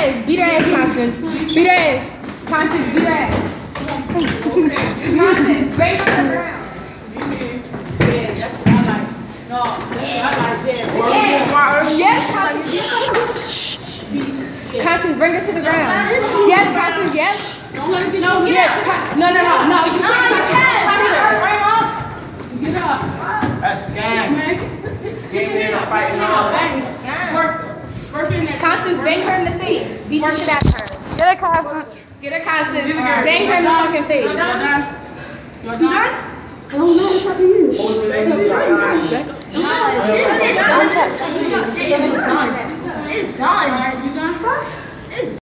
ass. Beat her ass, Constance. Beat her ass. Constance, beat her ass. Constance, bang her to the ground. Yeah, that's what I like. No, that's what I like there. Yes, Constance. Constance, bring her to the ground. Yes, Constance, yes. Don't let her get No, you. yeah. No. You can't touch her. Touch her. Get up. That's scam. Man. Get in there to fight now. Work in there. Constance, bang her in the face. Beat the shit out of her. Get her, Constance. Get her, Constance. Bang her in the fucking face. You're done? You're done? I don't know what's up to you. Who's the name of the This shit done. This shit is done. It's done. Alright, you done?